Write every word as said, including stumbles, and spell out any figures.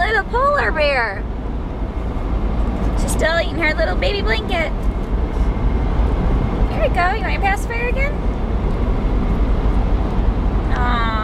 little polar bear. She's still eating her little baby blanket. Here we go. You want your pacifier again? Aww.